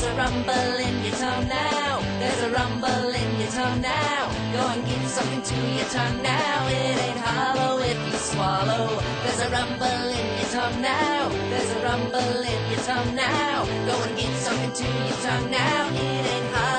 There's a rumble in your tongue now. There's a rumble in your tongue now. Go and get something to your tongue now. It ain't hollow if you swallow. There's a rumble in your tongue now. There's a rumble in your tongue now. Go and get something to your tongue now. It ain't hollow.